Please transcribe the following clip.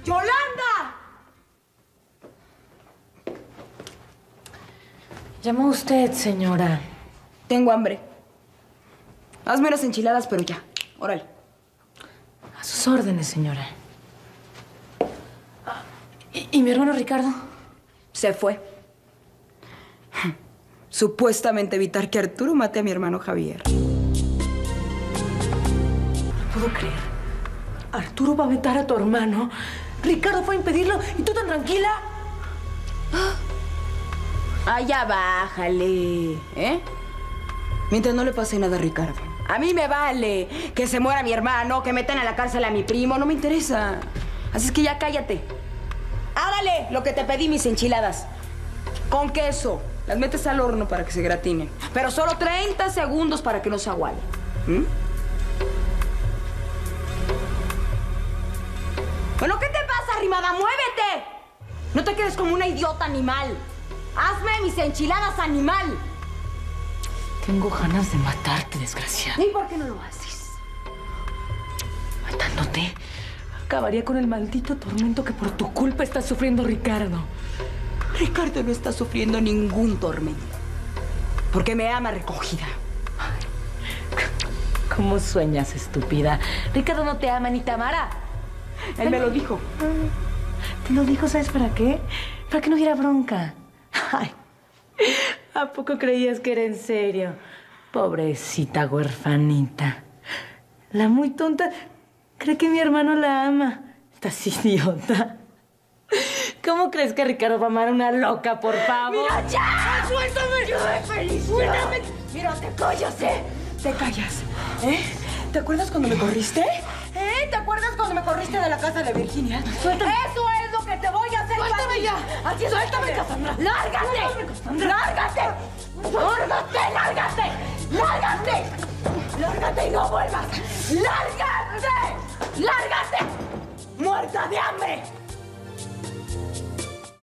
¡Yolanda! ¿Llamó usted, señora? Tengo hambre. Hazme unas enchiladas, pero ya. Órale. A sus órdenes, señora. ¿Y mi hermano Ricardo? Se fue. Supuestamente evitar que Arturo mate a mi hermano Javier. No puedo creer. Arturo va a matar a tu hermano. Ricardo fue a impedirlo y tú tan tranquila. Ah, ya bájale, ¿eh? Mientras no le pase nada a Ricardo. A mí me vale que se muera mi hermano, que metan a la cárcel a mi primo. No me interesa. Así es que ya cállate. Árale lo que te pedí, mis enchiladas. Con queso. Las metes al horno para que se gratinen. Pero solo 30 segundos para que no se agualen. Bueno, ¿qué te pasa, arrimada? ¡Muévete! No te quedes como una idiota, animal. ¡Hazme mis enchiladas, animal! Tengo ganas de matarte, desgraciada. ¿Y por qué no lo haces? Matándote, acabaría con el maldito tormento que por tu culpa está sufriendo Ricardo. Ricardo no está sufriendo ningún tormento. Porque me ama recogida. ¿Cómo sueñas, estúpida? Ricardo no te ama ni te amará. Él me lo dijo. ¿Te lo dijo, sabes para qué? Para que no hubiera bronca. Ay, ¿a poco creías que era en serio? Pobrecita huerfanita. La muy tonta cree que mi hermano la ama. Estás idiota. ¿Cómo crees que Ricardo va a amar a una loca, por favor? ¡Mira, ya! ¡Suéltame! ¡Yo soy feliz! ¡Suéltame! ¡Mira, te callas, eh! Te callas, ¿eh? ¿Te acuerdas cuando me corriste? ¿Eh? ¿Te acuerdas cuando me corriste de la casa de Virginia? Suéltame. ¡Eso es lo que te voy a hacer! ¡Suéltame ya! ¡Así es! ¡Suéltame, Cassandra! ¡Lárgate! ¡Lárgate! ¡Lárgate! ¡Lárgate! ¡Lárgate! ¡Lárgate y no vuelvas! ¡Lárgate! ¡Lárgate! ¡Muerta de hambre!